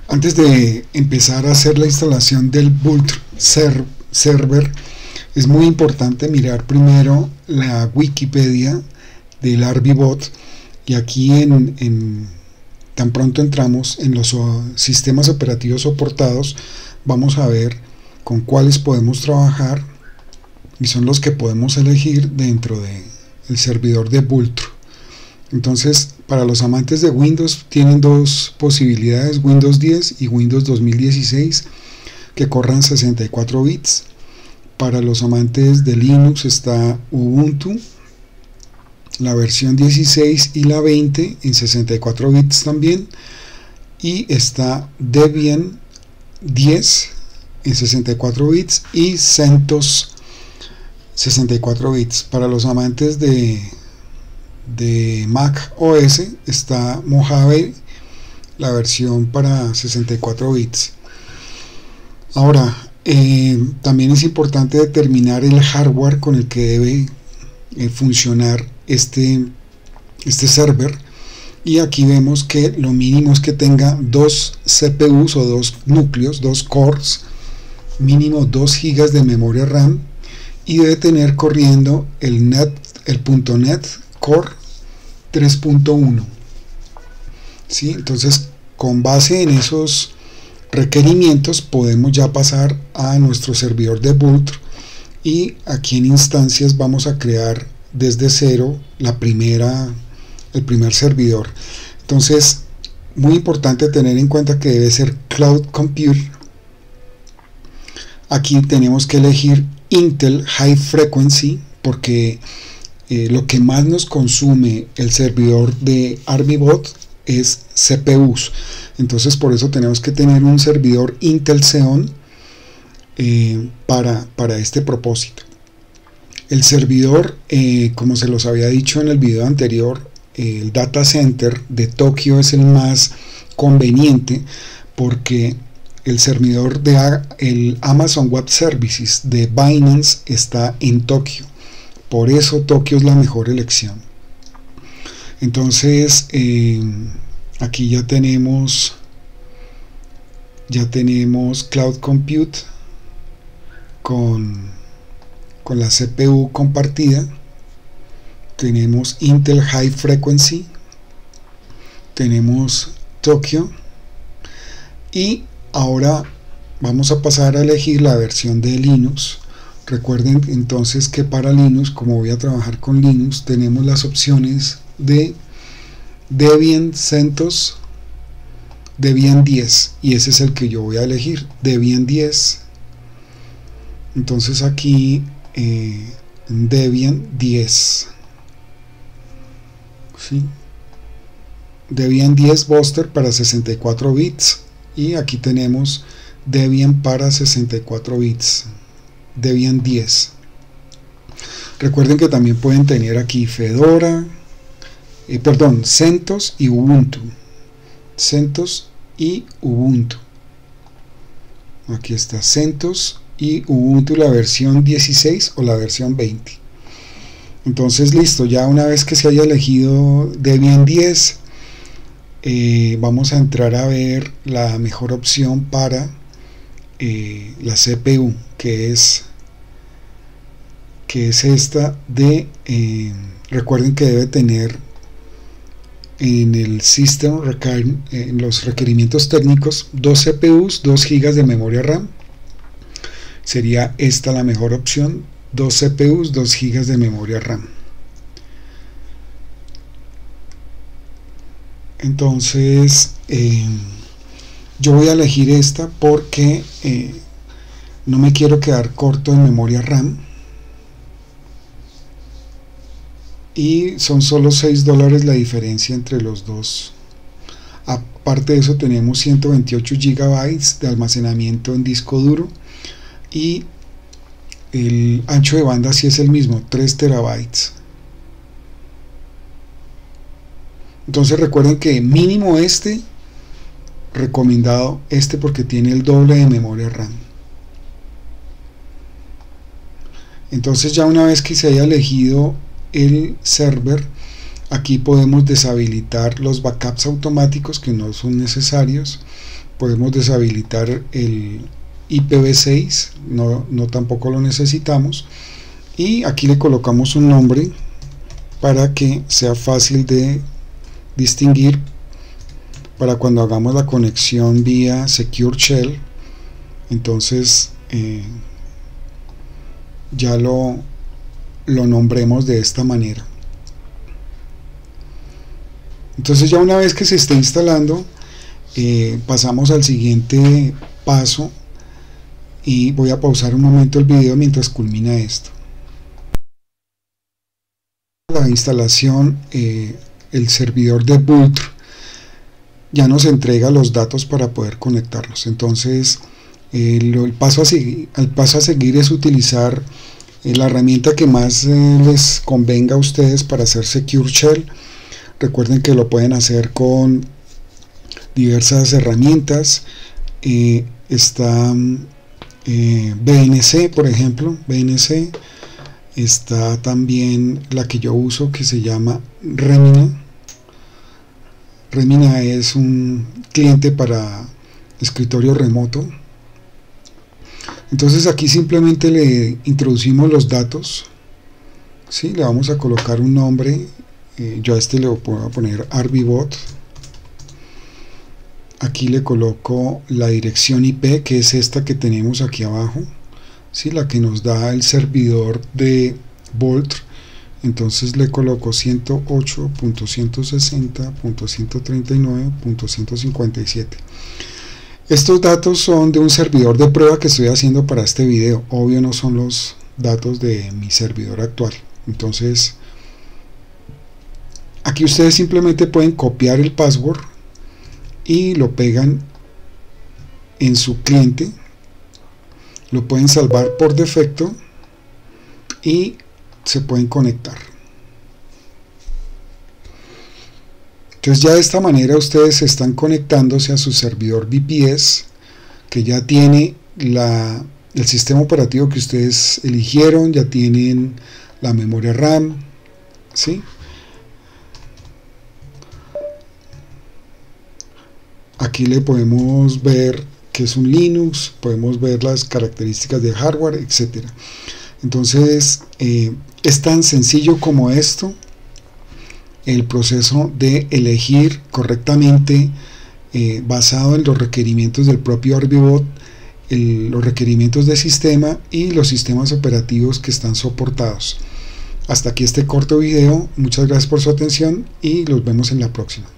Antes de empezar a hacer la instalación del Vultr Server, es muy importante mirar primero la Wikipedia del ArbyBot, y aquí tan pronto entramos en los sistemas operativos soportados, vamos a ver con cuáles podemos trabajar, y son los que podemos elegir dentro del servidor de Vultr. Entonces, para los amantes de Windows tienen dos posibilidades: Windows 10 y Windows 2016, que corran 64 bits. Para los amantes de Linux está Ubuntu, la versión 16 y la 20 en 64 bits también, y está Debian 10 en 64 bits y CentOS 64 bits. Para los amantes de Mac OS está Mojave, la versión para 64 bits. Ahora, también es importante determinar el hardware con el que debe funcionar este server, y aquí vemos que lo mínimo es que tenga 2 CPUs o 2 núcleos, 2 cores, mínimo 2 GB de memoria RAM, y debe tener corriendo el .NET Core 3.1. ¿sí? Entonces, con base en esos requerimientos podemos ya pasar a nuestro servidor de Vultr, y aquí en instancias vamos a crear desde cero el primer servidor. Entonces, muy importante tener en cuenta que debe ser Cloud Compute. Aquí tenemos que elegir Intel High Frequency, porque lo que más nos consume el servidor de ArbyBot es CPUs. Entonces, por eso tenemos que tener un servidor Intel Xeon para este propósito. El servidor, como se los había dicho en el video anterior, el data center de Tokio es el más conveniente, porque el servidor el Amazon Web Services de Binance está en Tokio. Por eso Tokio es la mejor elección. Entonces, aquí ya tenemos Cloud Compute con la CPU compartida. Tenemos Intel High Frequency, tenemos Tokio, y ahora vamos a pasar a elegir la versión de Linux. Recuerden entonces que para Linux, como voy a trabajar con Linux, tenemos las opciones de Debian, CentOS, Debian 10, y ese es el que yo voy a elegir, Debian 10. Entonces aquí Debian 10, ¿sí? Debian 10 Buster para 64 bits, y aquí tenemos Debian para 64 bits, Debian 10. Recuerden que también pueden tener aquí Fedora, CentOS y Ubuntu. CentOS y Ubuntu. Aquí está CentOS y Ubuntu, la versión 16 o la versión 20. Entonces, listo, ya una vez que se haya elegido Debian 10, vamos a entrar a ver la mejor opción para la CPU, que es esta de recuerden que debe tener en el System en los requerimientos técnicos 2 CPUs, 2 GB de memoria RAM. Sería esta la mejor opción: 2 CPUs, 2 GB de memoria RAM. Entonces, yo voy a elegir esta porque no me quiero quedar corto en memoria RAM, y son solo $6 la diferencia entre los dos. Aparte de eso, tenemos 128 GB de almacenamiento en disco duro, y el ancho de banda sí es el mismo, 3 terabytes. Entonces recuerden que mínimo recomendado porque tiene el doble de memoria RAM. Entonces, ya una vez que se haya elegido el server, aquí podemos deshabilitar los backups automáticos que no son necesarios. podemos deshabilitar el IPv6, no tampoco lo necesitamos, y aquí le colocamos un nombre para que sea fácil de distinguir para cuando hagamos la conexión vía Secure Shell. Entonces ya lo nombremos de esta manera. Entonces ya una vez que se esté instalando, pasamos al siguiente paso, y voy a pausar un momento el video mientras culmina esto. La instalación, el servidor de Vultr ya nos entrega los datos para poder conectarlos. Entonces el paso a seguir es utilizar la herramienta que más les convenga a ustedes para hacer Secure Shell. Recuerden que lo pueden hacer con diversas herramientas. Está BNC, por ejemplo. BNC. Está también la que yo uso, que se llama Remina. Remina es un cliente para escritorio remoto. Entonces aquí simplemente le introducimos los datos, ¿sí? Le vamos a colocar un nombre. Yo a este le voy a poner RBBot. Aquí le coloco la dirección IP, que es esta que tenemos aquí abajo, ¿sí? La que nos da el servidor de Vultr. Entonces le coloco 108.160.139.157. Estos datos son de un servidor de prueba que estoy haciendo para este video. Obvio no son los datos de mi servidor actual. Entonces aquí ustedes simplemente pueden copiar el password y lo pegan en su cliente, lo pueden salvar por defecto y se pueden conectar. Entonces ya de esta manera ustedes están conectándose a su servidor VPS, que ya tiene el sistema operativo que ustedes eligieron, ya tienen la memoria RAM, ¿sí? Aquí le podemos ver que es un Linux, podemos ver las características de hardware, etcétera. Entonces es tan sencillo como esto, el proceso de elegir correctamente, basado en los requerimientos del propio RBBot, los requerimientos de sistema y los sistemas operativos que están soportados. Hasta aquí este corto video. Muchas gracias por su atención y los vemos en la próxima.